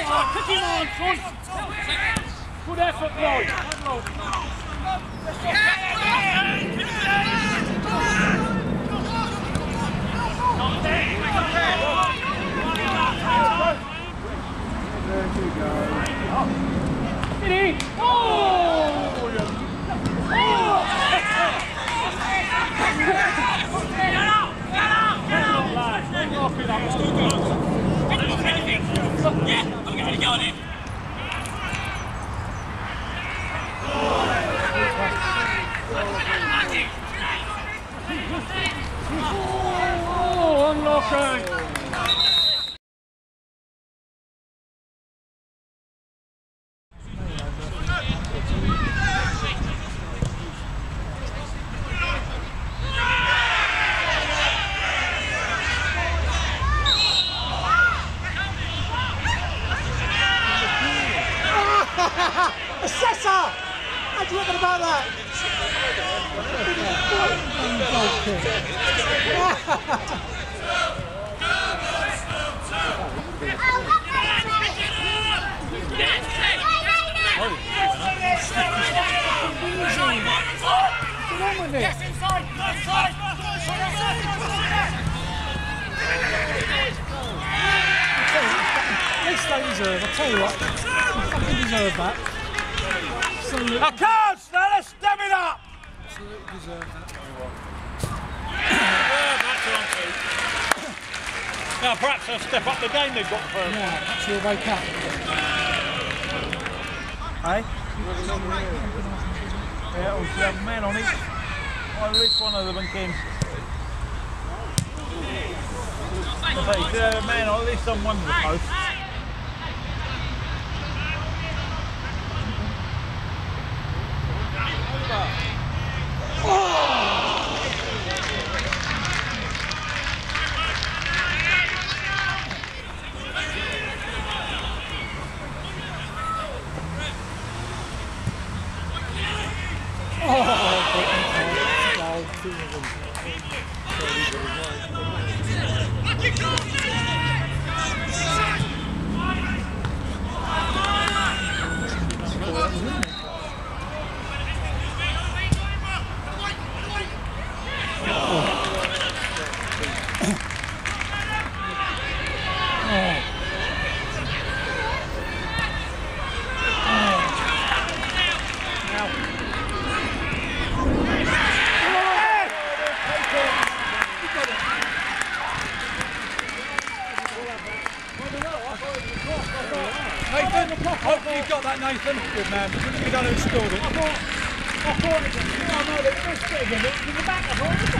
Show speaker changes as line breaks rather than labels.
Kick him on, son. Good effort, Lloyd.
There you go.
Get in! Oh! Oh, unlucky!
Assessor! How do you reckon about that?
Yes, inside! Inside!
At least they deserve, I'll tell you what, they fucking deserve that. Absolutely.
I can't, let's step it up!
Absolutely deserve that.
Now perhaps they'll step up the game they've got first.
Yeah, that's your wake up.
Hey? Yeah, we should have a man on each. At least one of them can. So you should have a man on at least on one of the posts.
Nathan, hopefully you got that, Nathan. Good man. You don't know who scored it.
I thought it was, I know they missed it again, but it was in the back, I thought.